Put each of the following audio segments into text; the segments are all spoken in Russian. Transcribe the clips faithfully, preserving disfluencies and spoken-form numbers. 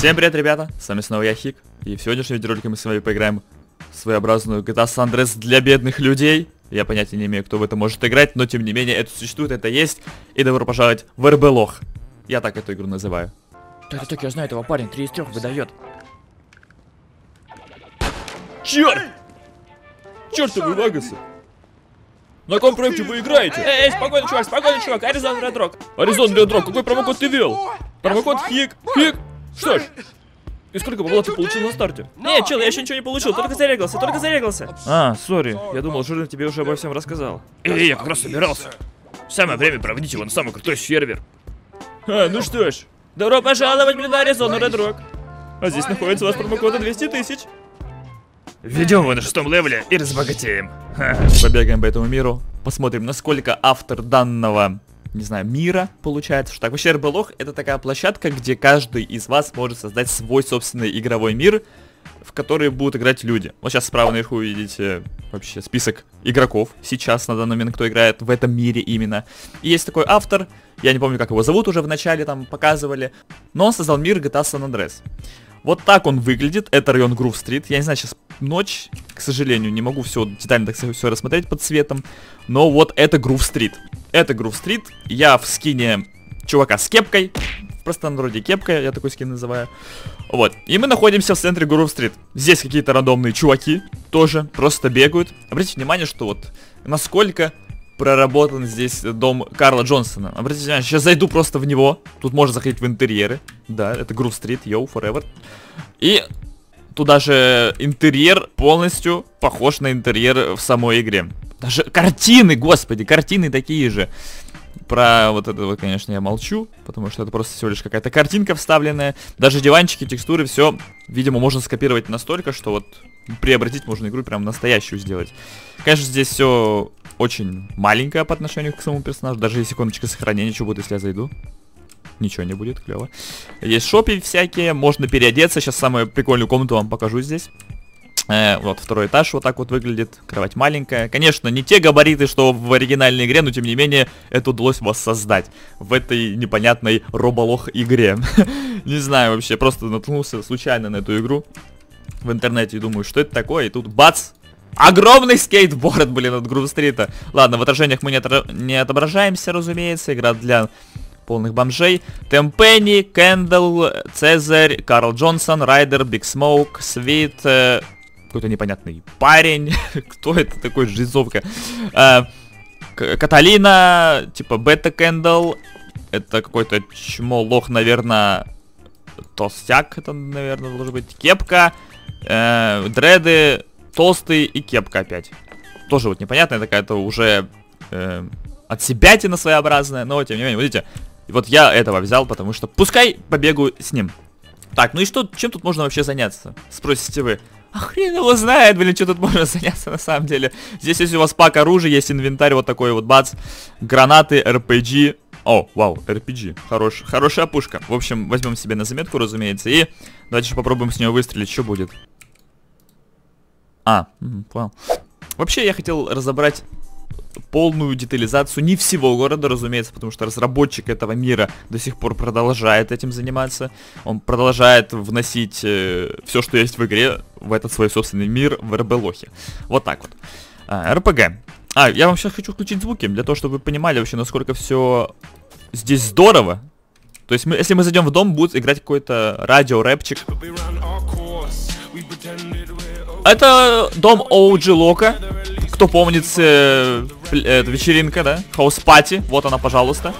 Всем привет, ребята, с вами снова я, Хик, и в сегодняшнем видеоролике мы с вами поиграем в своеобразную джи ти эй San Andreas для бедных людей. Я понятия не имею, кто в это может играть, но тем не менее это существует, это есть, и добро пожаловать в эр бэ лох. Я так эту игру называю. Так, так, я знаю этого парня, три из трех выдает. Черт! Чертовы вагасы! На каком проекте вы играете? Эй, эй, спокойно, чувак, спокойно, чувак, Arizona Red Rock. Arizona Red Rock, какой промокод ты ввел? Промокод Хик, Хик. Что ж, и сколько бабла ты получил на старте? Не, чел, я еще ничего не получил, только зарегался, только зарегался. А, сори, я думал, Жирный тебе уже обо всем рассказал. Эй, я как раз собирался. Самое время проводить его на самый крутой сервер. А, ну что ж, добро пожаловать, блин, на Arizona Red Rock. А здесь находится у вас промокода двести тысяч. Введем его на шестом левеле и разбогатеем. Побегаем по этому миру, посмотрим, насколько автор данного, не знаю, мира получается. Что так, вообще эр бэ лох это такая площадка, где каждый из вас может создать свой собственный игровой мир, в который будут играть люди. Вот сейчас справа наверху вы видите вообще список игроков сейчас на данный момент, кто играет в этом мире именно. И есть такой автор, я не помню, как его зовут, уже в начале там показывали, но он создал мир джи ти эй San Andreas. Вот так он выглядит, это район Грув-стрит. Я не знаю, сейчас ночь, к сожалению, не могу все детально так все рассмотреть под цветом. Но вот это Грув-стрит. Это Грув-стрит, я в скине чувака с кепкой. В простонародье кепка, я такой скин называю. Вот, и мы находимся в центре Грув-стрит. Здесь какие-то рандомные чуваки тоже просто бегают. Обратите внимание, что вот насколько проработан здесь дом Карла Джонсона. Обратите внимание, сейчас зайду просто в него. Тут можно заходить в интерьеры. Да, это Грув-стрит, йоу, forever. И туда же интерьер полностью похож на интерьер в самой игре. Даже картины, господи, картины такие же. Про вот это вот, конечно, я молчу, потому что это просто всего лишь какая-то картинка вставленная. Даже диванчики, текстуры, все, видимо, можно скопировать настолько, что вот преобразить можно игру прям настоящую сделать. Конечно, здесь все очень маленькое по отношению к самому персонажу. Даже есть иконочка сохранения, что будет, если я зайду? Ничего не будет, клево. Есть шопи всякие, можно переодеться. Сейчас самую прикольную комнату вам покажу здесь. Э, вот второй этаж вот так вот выглядит. Кровать маленькая. Конечно, не те габариты, что в оригинальной игре, но тем не менее это удалось воссоздать в этой непонятной роболох игре. Не знаю вообще, просто наткнулся случайно на эту игру в интернете и думаю, что это такое, и тут бац! Огромный скейтборд, блин, от Грув-стрита. Ладно, в отражениях мы не, отра... не отображаемся, разумеется. Игра для полных бомжей. Темпенни, Кэндл, Цезарь, Карл Джонсон, Райдер, Биг Смоук, Свит, э... какой-то непонятный парень. Кто это такой, жизовка? Э, Каталина, типа Бета Кэндл. Это какой-то чмо, лох, наверное, толстяк. Это, наверное, должен быть. Кепка, э, дреды, толстый и кепка опять. Тоже вот непонятная такая-то уже э, отсебятина своеобразная. Но тем не менее, видите, вот я этого взял, потому что пускай побегаю с ним. Так, ну и что, чем тут можно вообще заняться? Спросите вы. А хрен его знает, блин, что тут можно заняться на самом деле. Здесь есть у вас пак оружия, есть инвентарь вот такой вот, бац. Гранаты, эр пи джи. О, вау, эр пи джи. Хорош, хорошая пушка. В общем, возьмем себе на заметку, разумеется. И давайте еще попробуем с нее выстрелить, что будет. А, угу, понял. Вообще я хотел разобрать полную детализацию не всего города, разумеется, потому что разработчик этого мира до сих пор продолжает этим заниматься. Он продолжает вносить э, все, что есть в игре, в этот свой собственный мир в эр бэ лохе. Вот так вот. А, эр пи джи. А, я вам сейчас хочу включить звуки, для того, чтобы вы понимали вообще, насколько все здесь здорово. То есть, мы, если мы зайдем в дом, будет играть какой-то радио-рэпчик. Это дом о джи Лока. Кто помнит, э, э, вечеринка, да? Хаус-пати. Вот она, пожалуйста.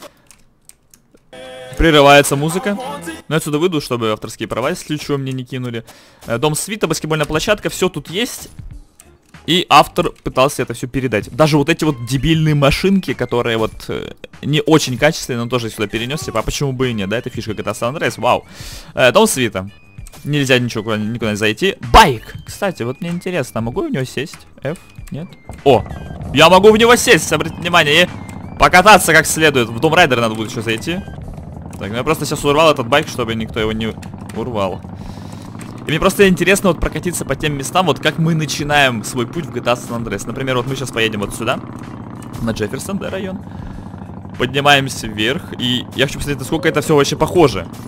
Прерывается музыка. Но я отсюда выйду, чтобы авторские права, если что, мне не кинули. Э, дом Свита, баскетбольная площадка. Все тут есть. И автор пытался это все передать. Даже вот эти вот дебильные машинки, которые вот э, не очень качественные, но тоже сюда перенес. Типа, а почему бы и нет, да? Это фишка джи ти эй San Andreas. Вау. Э, дом Свита. Нельзя ничего никуда не зайти. Байк! Кстати, вот мне интересно, могу в него сесть? F? Нет? О! Я могу в него сесть, обратите внимание, и покататься как следует. В Дом Райдера надо будет еще зайти. Так, ну я просто сейчас урвал этот байк, чтобы никто его не урвал. И мне просто интересно вот прокатиться по тем местам, вот как мы начинаем свой путь в джи ти эй San Andreas. Например, вот мы сейчас поедем вот сюда, на Джефферсон, да, район. Поднимаемся вверх, и я хочу посмотреть, насколько это все вообще похоже.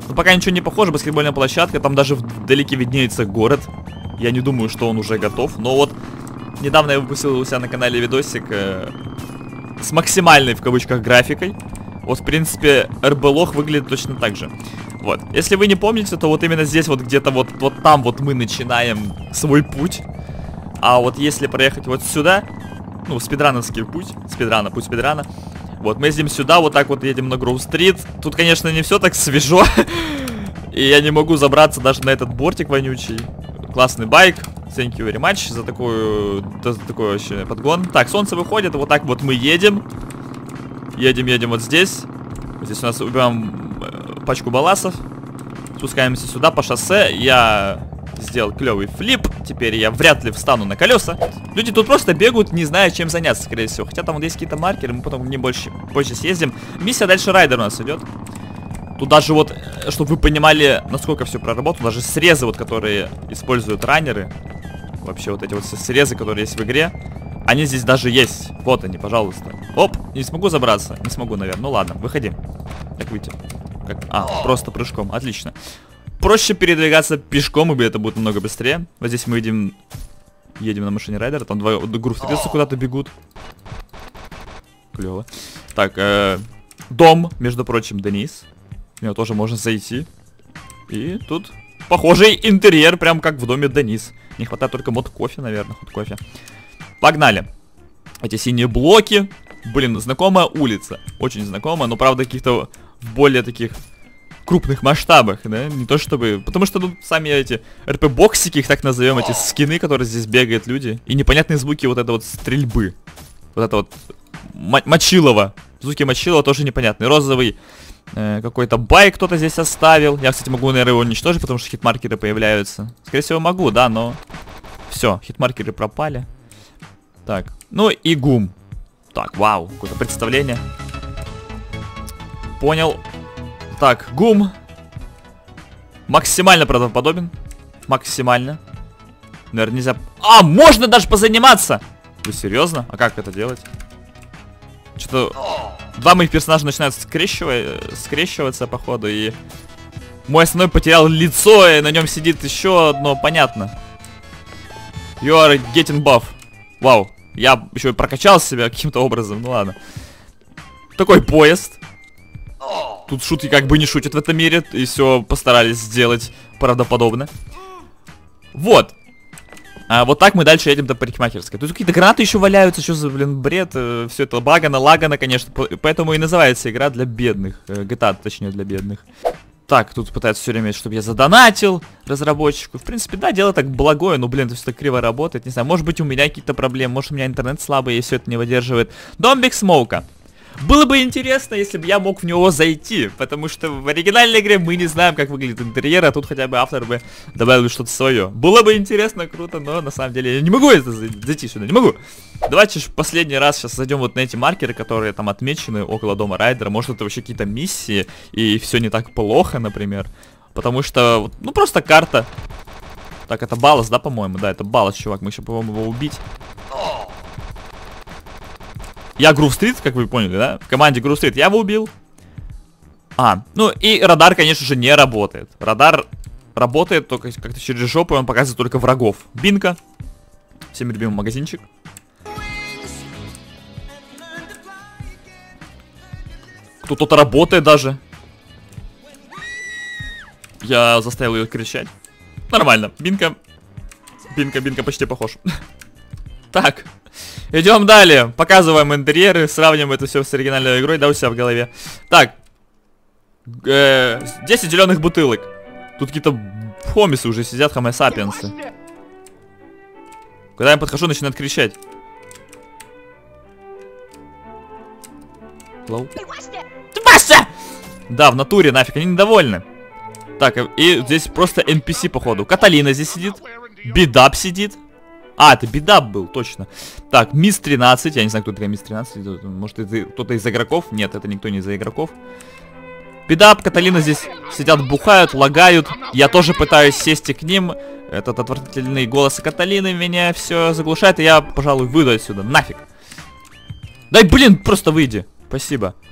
Но пока ничего не похоже, баскетбольная площадка, там даже вдалеке виднеется город. Я не думаю, что он уже готов, но вот недавно я выпустил у себя на канале видосик э, с максимальной, в кавычках, графикой. Вот, в принципе, эр бэ лох выглядит точно так же. Вот, если вы не помните, то вот именно здесь вот где-то вот, вот там вот мы начинаем свой путь. А вот если проехать вот сюда, ну, спидрановский путь, спидрана, путь спидрана. Вот, мы ездим сюда, вот так вот едем на Гроув-стрит. Тут, конечно, не все так свежо. И я не могу забраться даже на этот бортик вонючий. Классный байк. Thank you very much за такую, за такой вообще подгон. Так, солнце выходит, вот так вот мы едем. Едем, едем вот здесь. Здесь у нас убиваем э, пачку балласов. Спускаемся сюда по шоссе. Я сделал клевый флип. Теперь я вряд ли встану на колеса. Люди тут просто бегают, не зная, чем заняться, скорее всего. Хотя там вот есть какие-то маркеры, мы потом не больше позже съездим. Миссия дальше райдер у нас идет. Тут даже вот, чтобы вы понимали, насколько все проработано, даже срезы, вот, которые используют раннеры, вообще вот эти вот срезы, которые есть в игре, они здесь даже есть. Вот они, пожалуйста. Оп, не смогу забраться. Не смогу, наверное. Ну ладно, выходи. Как выйти? Как? А, просто прыжком. Отлично. Проще передвигаться пешком, и это будет намного быстрее. Вот здесь мы едем, едем на машине райдера. Там два Гроув-стрита куда-то бегут. Клево. Так, э, дом, между прочим, Денис. В него тоже можно зайти. И тут похожий интерьер, прям как в доме Денис. Не хватает только мод кофе, наверное, ход кофе. Погнали. Эти синие блоки. Блин, знакомая улица. Очень знакомая, но правда каких-то в более таких крупных масштабах, да? Не то чтобы... Потому что тут сами эти эр пи-боксики, их так назовем, эти скины, которые здесь бегают люди. И непонятные звуки вот этой вот стрельбы. Вот это вот Мочилова. Звуки Мочилова тоже непонятные. Розовый э, какой-то байк кто-то здесь оставил. Я, кстати, могу, наверное, его уничтожить, потому что хитмаркеры появляются. Скорее всего, могу, да, но... Все, хитмаркеры пропали. Так, ну и гум. Так, вау, какое-то представление. Понял. Так, гум. Максимально правдоподобен. Максимально. Наверное, нельзя... А, можно даже позаниматься! Вы серьезно? А как это делать? Что-то... Два моих персонажа начинают скрещивать, скрещиваться, походу, и... Мой основной потерял лицо, и на нем сидит еще одно, понятно. You are getting buff. Вау. Я еще и прокачал себя каким-то образом, ну ладно. Такой поезд. Тут шутки как бы не шутят в этом мире, и все постарались сделать правдоподобно. Вот. А вот так мы дальше едем до парикмахерской. Тут какие-то гранаты еще валяются, что за, блин, бред. Все это багано, лагано, конечно. Поэтому и называется игра для бедных. джи ти эй, точнее, для бедных. Так, тут пытаются все время, чтобы я задонатил разработчику. В принципе, да, дело так благое, но, блин, это все так криво работает. Не знаю, может быть, у меня какие-то проблемы, может, у меня интернет слабый, и все это не выдерживает. Дом Биг Смоука. Было бы интересно, если бы я мог в него зайти, потому что в оригинальной игре мы не знаем, как выглядит интерьер, а тут хотя бы автор бы добавил что-то свое. Было бы интересно, круто, но на самом деле я не могу это зайти сюда, не могу. Давайте в последний раз сейчас зайдем вот на эти маркеры, которые там отмечены около дома райдера. Может, это вообще какие-то миссии, и все не так плохо, например. Потому что, ну, просто карта. Так, это Баллас, да, по-моему? Да, это Баллас, чувак, мы еще попробуем его убить. Я Гроув-стрит, как вы поняли, да? В команде Гроув-стрит я его убил. А, ну и радар, конечно же, не работает. Радар работает только как-то через жопу, и он показывает только врагов. Бинка. Всем любимый магазинчик. Кто-то работает даже. Я заставил ее кричать. Нормально. Бинка. Бинка, Бинка почти похож. Так. Идем далее. Показываем интерьеры, сравниваем это все с оригинальной игрой, да, у себя в голове. Так. Э, десять зеленых бутылок. Тут какие-то хомисы уже сидят, хомо сапиенсы. Когда я подхожу, начинают кричать. Лоу. Да, в натуре нафиг, они недовольны. Так, и здесь просто эн пи си, походу. Каталина здесь сидит. Бидап сидит. А, это Бидап был, точно. Так, Мисс тринадцать. Я не знаю, кто такая Мисс тринадцать. Может, это кто-то из игроков? Нет, это никто не из игроков. Бидап, Каталина здесь сидят, бухают, лагают. Я тоже пытаюсь сесть к ним. Этот отвратительный голос Каталины меня все заглушает. И я, пожалуй, выйду отсюда. Нафиг. Дай, блин, просто выйди. Спасибо.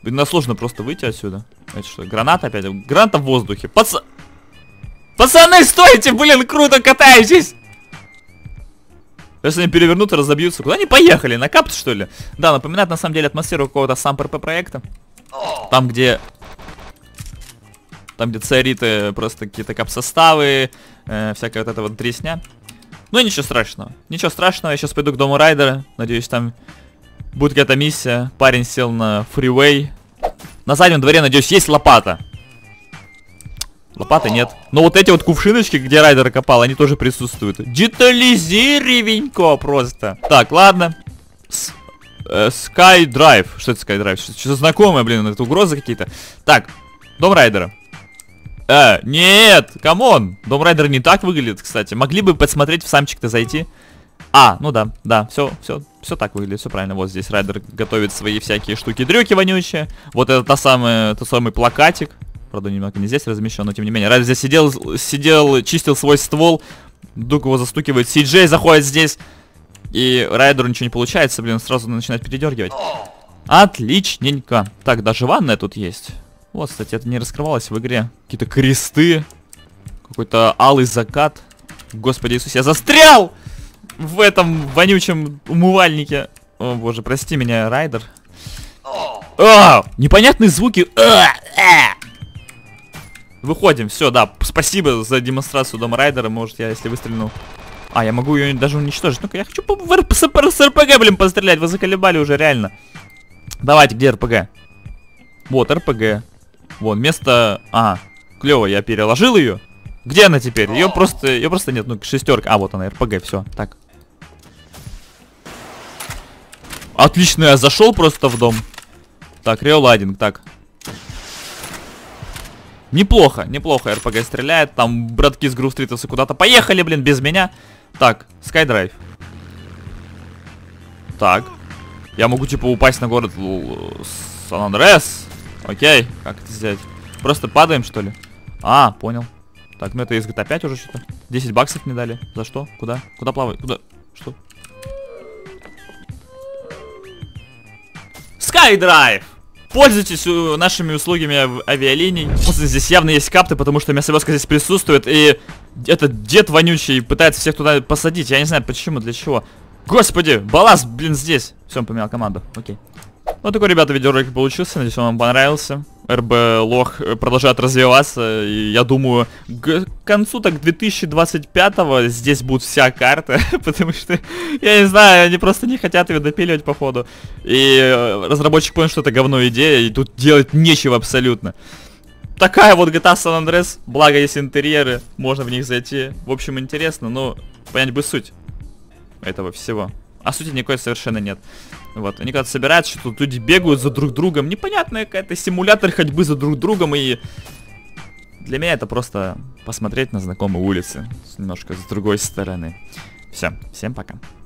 Нам сложно просто выйти отсюда. Это что, граната опять? Граната в воздухе. Пац... Пацаны, стойте, блин, круто катаетесь! Если они перевернут и разобьются. Куда они поехали? На капт, что ли? Да, напоминает на самом деле атмосферу какого-то сам ПРП проекта. Там, где... Там, где царит просто какие-то кап-составы, э, всякая вот эта вот дресня. Ну, ничего страшного. Ничего страшного, я сейчас пойду к дому райдера. Надеюсь, там будет какая-то миссия. Парень сел на фривей. На заднем дворе, надеюсь, есть лопата. Лопаты нет. Но вот эти вот кувшиночки, где райдер копал, они тоже присутствуют. Детализированненько просто. Так, ладно. С э, Skydrive. Что это Skydrive? Что-то знакомое, блин, это угрозы какие-то. Так, дом райдера. Э, нет, камон. Дом райдера не так выглядит, кстати. Могли бы посмотреть в самчик-то зайти. А, ну да, да, все, все, все так выглядит, все правильно. Вот здесь райдер готовит свои всякие штуки-дрюки вонючие. Вот это та самая, тот самый плакатик. Правда, немного не здесь размещен, но тем не менее. Райдер здесь сидел, сидел, чистил свой ствол. Вдруг его застукивает. Си-Джей заходит здесь. И райдеру ничего не получается, блин, сразу начинает передергивать. Отличненько. Так, даже ванная тут есть. Вот, кстати, это не раскрывалось в игре. Какие-то кресты. Какой-то алый закат. Господи Иисусе, я застрял! В этом вонючем умывальнике. О боже, прости меня, райдер. А, непонятные звуки. А, а. Выходим, все, да. Спасибо за демонстрацию дома райдера. Может, я, если выстрелю... А, я могу ее даже уничтожить. Ну-ка, я хочу с РПГ, блин, пострелять. Вы заколебали уже, реально. Давайте, где РПГ? Вот, РПГ. Вон, место... А, клево, я переложил ее. Где она теперь? Ее просто... Ее просто нет, ну, шестерка. А, вот она, РПГ, все, так. Отлично, я зашел просто в дом. Так, реоладинг, так. Неплохо, неплохо РПГ стреляет. Там братки с Грув-стритовса куда-то поехали, блин, без меня. Так, Skydrive. Так. Я могу, типа, упасть на город Сан-Андреас. Окей, как это сделать? Просто падаем, что ли? А, понял. Так, ну это из джи ти эй пять уже что-то. десять баксов мне дали. За что? Куда? Куда плавать? Куда? Что? Skydrive! Пользуйтесь нашими услугами авиалиний. Просто здесь явно есть капты, потому что мясовозка здесь присутствует. И этот дед вонючий пытается всех туда посадить. Я не знаю почему, для чего. Господи, балласт, блин, здесь. Все, он поменял команду. Окей. Вот такой, ребята, видеоролик получился. Надеюсь, он вам понравился. РБ-лох продолжает развиваться. И я думаю, к концу так две тысячи двадцать пятого здесь будет вся карта. Потому что, я не знаю, они просто не хотят ее допиливать, походу. И разработчик понял, что это говно идея. И тут делать нечего абсолютно. Такая вот джи ти эй San Andreas. Благо есть интерьеры. Можно в них зайти. В общем, интересно. Но понять бы суть этого всего. А сути никакой совершенно нет. Вот, они когда собираются, что тут люди бегают за друг другом. Непонятная какая-то симулятор ходьбы за друг другом. И для меня это просто посмотреть на знакомые улицы. Немножко с другой стороны. Все, всем пока.